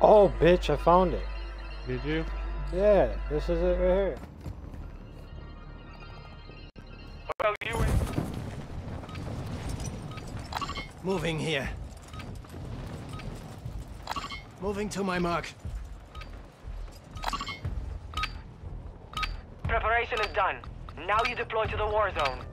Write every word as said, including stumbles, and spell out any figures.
Oh, bitch, I found it. Did you? Yeah, this is it right here. Well, you Moving here. Moving to my mark. Preparation is done. Now you deploy to the war zone.